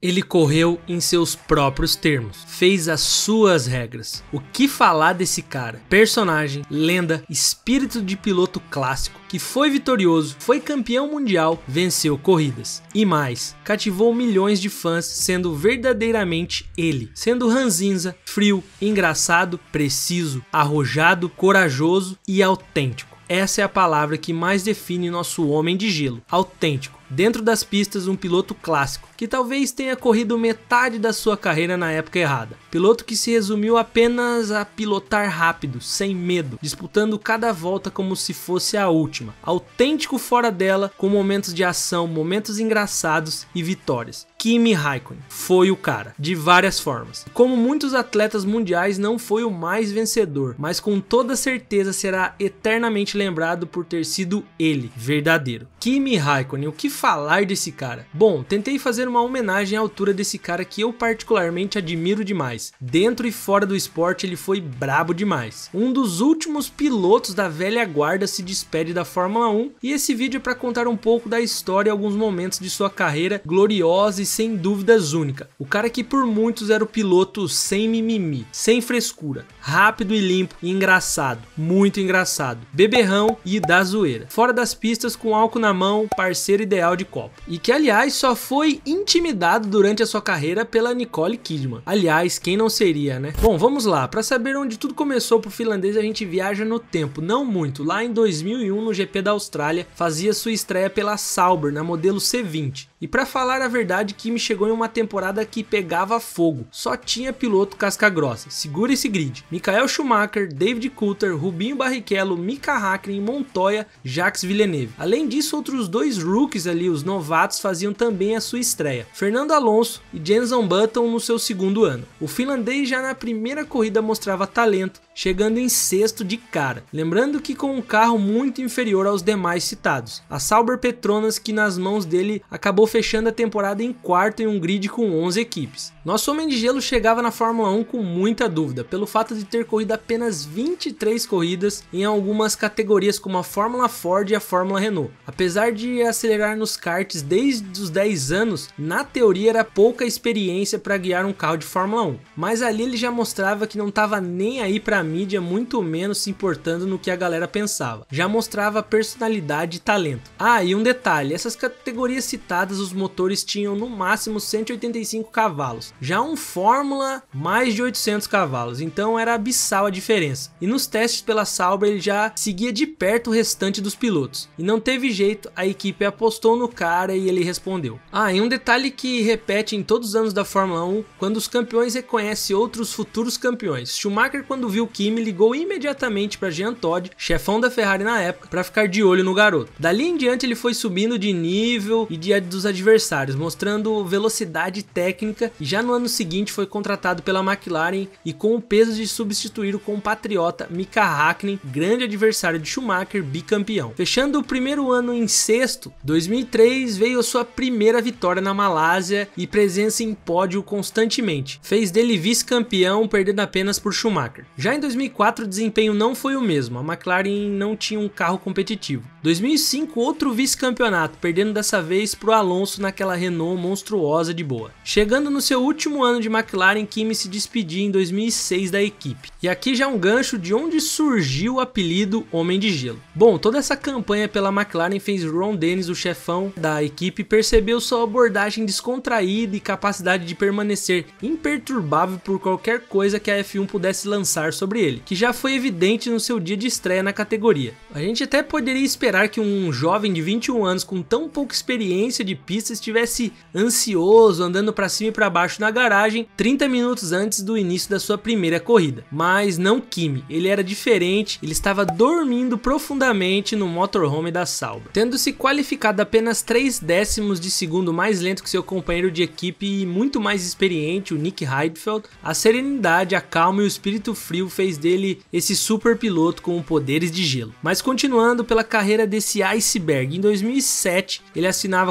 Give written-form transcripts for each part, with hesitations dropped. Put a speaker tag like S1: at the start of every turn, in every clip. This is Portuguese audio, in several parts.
S1: Ele correu em seus próprios termos, fez as suas regras. O que falar desse cara? Personagem, lenda, espírito de piloto clássico, que foi vitorioso, foi campeão mundial, venceu corridas. E mais, cativou milhões de fãs sendo verdadeiramente ele. Sendo ranzinza, frio, engraçado, preciso, arrojado, corajoso e autêntico. Essa é a palavra que mais define nosso homem de gelo, autêntico. Dentro das pistas, um piloto clássico, que talvez tenha corrido metade da sua carreira na época errada. Piloto que se resumiu apenas a pilotar rápido, sem medo, disputando cada volta como se fosse a última. Autêntico fora dela, com momentos de ação, momentos engraçados e vitórias. Kimi Räikkönen foi o cara, de várias formas. Como muitos atletas mundiais, não foi o mais vencedor, mas com toda certeza será eternamente lembrado por ter sido ele, verdadeiro. Kimi Räikkönen, o que falar desse cara? Bom, tentei fazer uma homenagem à altura desse cara que eu particularmente admiro demais. Dentro e fora do esporte ele foi brabo demais. Um dos últimos pilotos da velha guarda se despede da Fórmula 1 e esse vídeo é para contar um pouco da história e alguns momentos de sua carreira gloriosa e sem dúvidas única. O cara que por muitos era o piloto sem mimimi, sem frescura, rápido e limpo e engraçado, muito engraçado, beberrão e da zoeira. Fora das pistas com álcool na mão, parceiro ideal de copo. E que aliás só foi intimidado durante a sua carreira pela Nicole Kidman. Aliás, quem não seria, né? Bom, vamos lá. Para saber onde tudo começou pro finlandês, a gente viaja no tempo, não muito. Lá em 2001 no GP da Austrália, fazia sua estreia pela Sauber na modelo C20. E para falar a verdade, Kimi chegou em uma temporada que pegava fogo. Só tinha piloto casca grossa. Segura esse grid. Michael Schumacher, David Coulthard, Rubinho Barrichello, Mika Häkkinen, Montoya, Jacques Villeneuve. Além disso, outros dois rookies ali, os novatos, faziam também a sua estreia. Fernando Alonso e Jenson Button no seu segundo ano. O finlandês já na primeira corrida mostrava talento, chegando em sexto de cara. Lembrando que com um carro muito inferior aos demais citados. A Sauber Petronas, que nas mãos dele acabou fechando a temporada em quarto em um grid com 11 equipes. Nosso homem de gelo chegava na Fórmula 1 com muita dúvida, pelo fato de ter corrido apenas 23 corridas em algumas categorias como a Fórmula Ford e a Fórmula Renault. Apesar de acelerar nos karts desde os 10 anos, na teoria era pouca experiência para guiar um carro de Fórmula 1. Mas ali ele já mostrava que não estava nem aí para a mídia, muito menos se importando no que a galera pensava. Já mostrava personalidade e talento. Ah, e um detalhe, essas categorias citadas os motores tinham no máximo 185 cavalos. Já um Fórmula, mais de 800 cavalos, então era abissal a diferença. E nos testes pela Sauber ele já seguia de perto o restante dos pilotos. E não teve jeito, a equipe apostou no cara e ele respondeu. Ah, e um detalhe que repete em todos os anos da Fórmula 1, quando os campeões reconhecem outros futuros campeões. Schumacher, quando viu Kimi, ligou imediatamente para Jean Todt, chefão da Ferrari na época, para ficar de olho no garoto. Dali em diante ele foi subindo de nível e dos adversários, mostrando velocidade técnica, e já no ano seguinte foi contratado pela McLaren e com o peso de substituir o compatriota Mika Häkkinen, grande adversário de Schumacher, bicampeão. Fechando o primeiro ano em sexto, 2003 veio a sua primeira vitória na Malásia e presença em pódio constantemente. Fez dele vice-campeão, perdendo apenas por Schumacher. Já em 2004 o desempenho não foi o mesmo, a McLaren não tinha um carro competitivo. 2005 outro vice-campeonato, perdendo dessa vez pro Alonso naquela Renault monstruosa de boa. Chegando no seu último ano de McLaren, Kimi se despedia em 2006 da equipe. E aqui já um gancho de onde surgiu o apelido Homem de Gelo. Bom, toda essa campanha pela McLaren fez Ron Dennis, o chefão da equipe, perceber sua abordagem descontraída e capacidade de permanecer imperturbável por qualquer coisa que a F1 pudesse lançar sobre ele, que já foi evidente no seu dia de estreia na categoria. A gente até poderia esperar que um jovem de 21 anos com tão pouca experiência de pista estivesse ansioso, andando para cima e para baixo na garagem 30 minutos antes do início da sua primeira corrida. Mas não Kimi, ele era diferente, ele estava dormindo profundamente no motorhome da Sauber, tendo se qualificado apenas 3 décimos de segundo mais lento que seu companheiro de equipe e muito mais experiente, o Nick Heidfeld. A serenidade, a calma e o espírito frio fez dele esse super piloto com poderes de gelo. Mas continuando pela carreira desse iceberg, em 2007 ele assinava com a Ferrari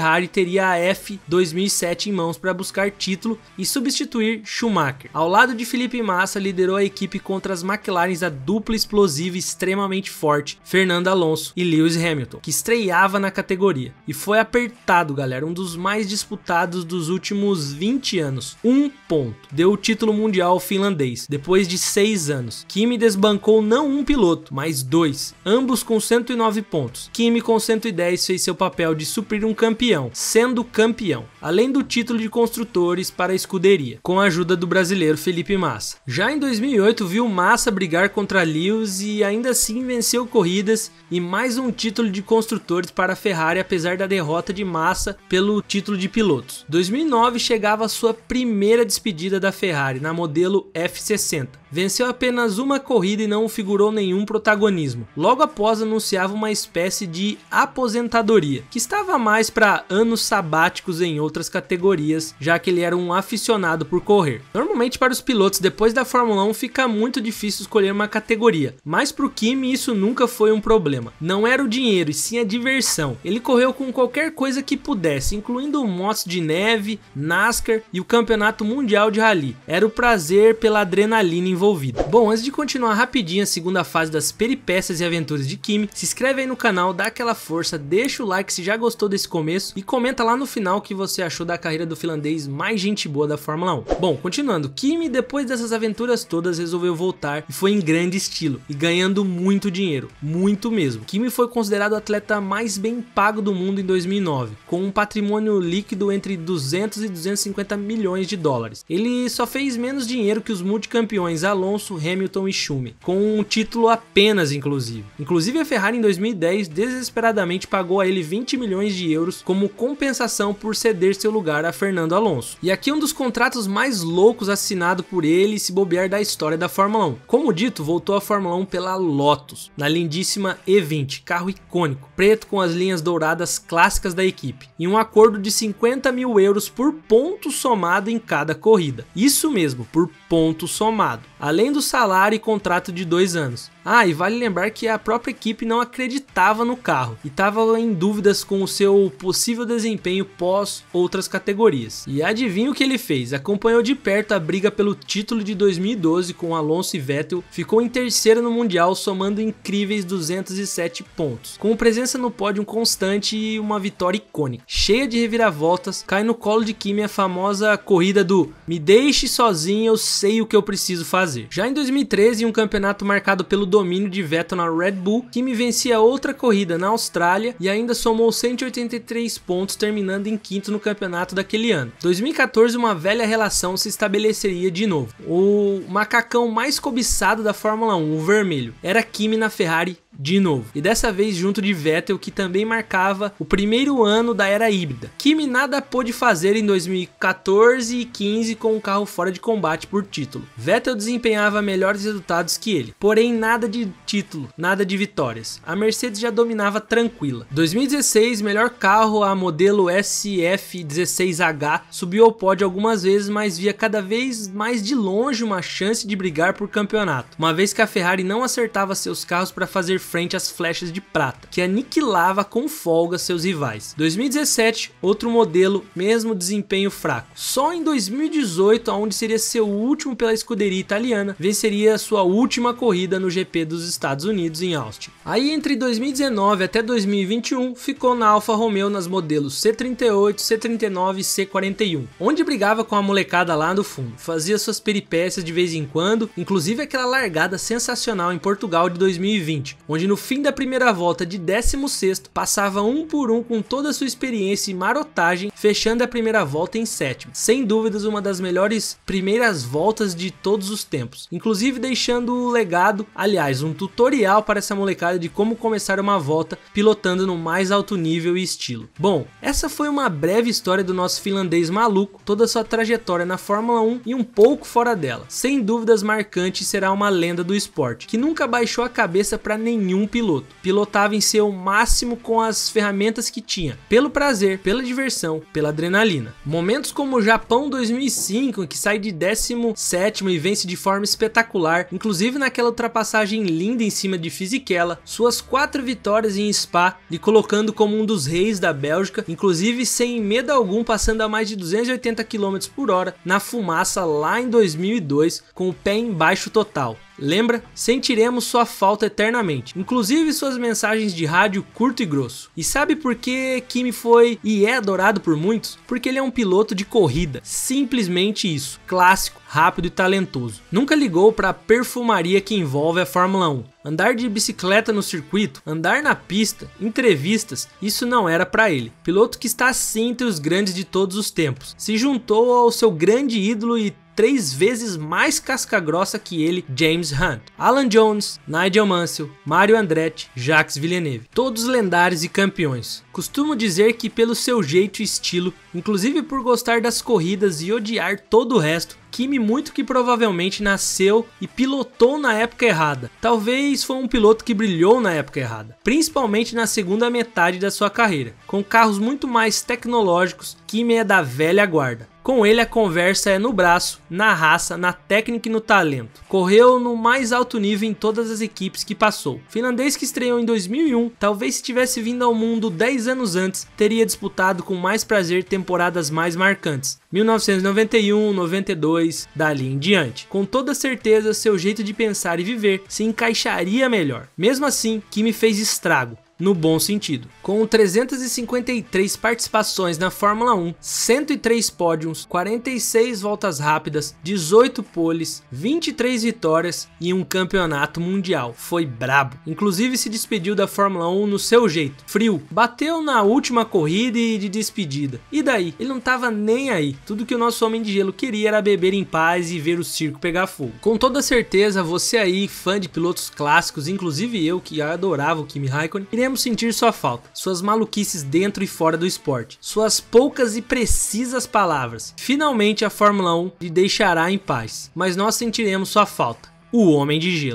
S1: Ferrari teria a F2007 em mãos para buscar título e substituir Schumacher. Ao lado de Felipe Massa, liderou a equipe contra as McLarens da dupla explosiva extremamente forte, Fernando Alonso e Lewis Hamilton, que estreava na categoria. E foi apertado, galera, um dos mais disputados dos últimos 20 anos. 1 ponto. Deu o título mundial finlandês, depois de 6 anos. Kimi desbancou não um piloto, mas 2, ambos com 109 pontos. Kimi com 110 fez seu papel de suprir um campeão, sendo campeão, além do título de construtores para a escuderia, com a ajuda do brasileiro Felipe Massa. Já em 2008 viu Massa brigar contra Lewis e ainda assim venceu corridas e mais um título de construtores para a Ferrari, apesar da derrota de Massa pelo título de pilotos. 2009 chegava a sua primeira despedida da Ferrari na modelo F60. Venceu apenas uma corrida e não figurou nenhum protagonismo. Logo após anunciava uma espécie de aposentadoria, que estava mais para anos sabáticos em outras categorias, já que ele era um aficionado por correr. Normalmente para os pilotos depois da Fórmula 1 fica muito difícil escolher uma categoria, mas para o Kimi isso nunca foi um problema. Não era o dinheiro e sim a diversão. Ele correu com qualquer coisa que pudesse, incluindo motos de neve, NASCAR e o Campeonato Mundial de Rally. Era o prazer pela adrenalina envolvida. Bom, antes de continuar rapidinho a segunda fase das peripécias e aventuras de Kimi, se inscreve aí no canal, dá aquela força, deixa o like se já gostou desse começo e comenta lá no final o que você achou da carreira do finlandês mais gente boa da Fórmula 1. Bom, continuando, Kimi depois dessas aventuras todas resolveu voltar e foi em grande estilo e ganhando muito dinheiro, muito mesmo. Kimi foi considerado o atleta mais bem pago do mundo em 2009, com um patrimônio líquido entre 200 e 250 milhões de dólares. Ele só fez menos dinheiro que os multicampeões Alonso, Hamilton e Schumacher, com um título apenas inclusive. Inclusive a Ferrari em 2010 desesperadamente pagou a ele 20 milhões de euros como compensação por ceder seu lugar a Fernando Alonso. E aqui um dos contratos mais loucos assinado por ele e se bobear da história da Fórmula 1. Como dito, voltou à Fórmula 1 pela Lotus, na lindíssima E20, carro icônico, preto com as linhas douradas clássicas da equipe, e um acordo de 50 mil euros por ponto somado em cada corrida. Isso mesmo, por ponto somado, além do salário e contrato de 2 anos. E vale lembrar que a própria equipe não acreditava no carro e estava em dúvidas com o seu possível desempenho pós outras categorias. E adivinha o que ele fez? Acompanhou de perto a briga pelo título de 2012 com Alonso e Vettel, ficou em terceiro no Mundial somando incríveis 207 pontos, com presença no pódio constante e uma vitória icônica. Cheia de reviravoltas, cai no colo de Kimi a famosa corrida do "me deixe sozinho, eu sei o que eu preciso fazer". Já em 2013, em um campeonato marcado pelo domínio de Vettel na Red Bull, Kimi vencia outra corrida na Austrália e ainda somou 183 pontos, terminando em quinto no campeonato daquele ano. Em 2014, uma velha relação se estabeleceria de novo. O macacão mais cobiçado da Fórmula 1, o vermelho, era Kimi na Ferrari de novo, e dessa vez junto de Vettel, que também marcava o primeiro ano da era híbrida. Kimi nada pôde fazer em 2014 e 15 com o carro fora de combate por título. Vettel desempenhava melhores resultados que ele, porém nada de título, nada de vitórias. A Mercedes já dominava tranquila. 2016, melhor carro, a modelo SF16H, subiu ao pódio algumas vezes, mas via cada vez mais de longe uma chance de brigar por campeonato, uma vez que a Ferrari não acertava seus carros para fazer frente às flechas de prata, que aniquilava com folga seus rivais. 2017, outro modelo, mesmo desempenho fraco. Só em 2018, onde seria seu último pela escuderia italiana, venceria sua última corrida no GP dos Estados Unidos em Austin. Aí entre 2019 até 2021, ficou na Alfa Romeo nas modelos C38, C39 e C41, onde brigava com a molecada lá no fundo, fazia suas peripécias de vez em quando, inclusive aquela largada sensacional em Portugal de 2020, onde no fim da primeira volta de 16º, passava um por um com toda a sua experiência e marotagem, fechando a primeira volta em 7º. Sem dúvidas uma das melhores primeiras voltas de todos os tempos, inclusive deixando o legado, aliás, um tutorial para essa molecada de como começar uma volta pilotando no mais alto nível e estilo. Bom, essa foi uma breve história do nosso finlandês maluco, toda a sua trajetória na Fórmula 1 e um pouco fora dela. Sem dúvidas marcante, será uma lenda do esporte, que nunca baixou a cabeça para nenhum nenhum piloto. Pilotava em seu máximo com as ferramentas que tinha, pelo prazer, pela diversão, pela adrenalina. Momentos como o Japão 2005, em que sai de 17º e vence de forma espetacular, inclusive naquela ultrapassagem linda em cima de Fisichella, suas 4 vitórias em Spa, lhe colocando como um dos reis da Bélgica, inclusive sem medo algum, passando a mais de 280 km por hora na fumaça lá em 2002, com o pé embaixo total. Lembra? Sentiremos sua falta eternamente, inclusive suas mensagens de rádio curto e grosso. E sabe por que Kimi foi e é adorado por muitos? Porque ele é um piloto de corrida, simplesmente isso, clássico, rápido e talentoso. Nunca ligou para a perfumaria que envolve a Fórmula 1. Andar de bicicleta no circuito, andar na pista, entrevistas, isso não era para ele. Piloto que está assim entre os grandes de todos os tempos. Se juntou ao seu grande ídolo e 3 vezes mais casca-grossa que ele, James Hunt. Alan Jones, Nigel Mansell, Mario Andretti, Jacques Villeneuve. Todos lendários e campeões. Costumo dizer que pelo seu jeito e estilo, inclusive por gostar das corridas e odiar todo o resto, Kimi muito que provavelmente nasceu e pilotou na época errada. Talvez foi um piloto que brilhou na época errada, principalmente na segunda metade da sua carreira. Com carros muito mais tecnológicos, Kimi é da velha guarda. Com ele a conversa é no braço, na raça, na técnica e no talento. Correu no mais alto nível em todas as equipes que passou. Finlandês que estreou em 2001, talvez se tivesse vindo ao mundo 10 anos antes, teria disputado com mais prazer temporadas mais marcantes. 1991, 92, dali em diante. Com toda certeza, seu jeito de pensar e viver se encaixaria melhor. Mesmo assim, Kimi fez estrago. No bom sentido. Com 353 participações na Fórmula 1, 103 pódios, 46 voltas rápidas, 18 poles, 23 vitórias e um campeonato mundial. Foi brabo. Inclusive se despediu da Fórmula 1 no seu jeito, frio. Bateu na última corrida e de despedida. E daí? Ele não tava nem aí. Tudo que o nosso homem de gelo queria era beber em paz e ver o circo pegar fogo. Com toda certeza, você aí, fã de pilotos clássicos, inclusive eu que adorava o Kimi Raikkonen, iremos sentir sua falta, suas maluquices dentro e fora do esporte, suas poucas e precisas palavras. Finalmente a Fórmula 1 lhe deixará em paz, mas nós sentiremos sua falta, o Homem de Gelo.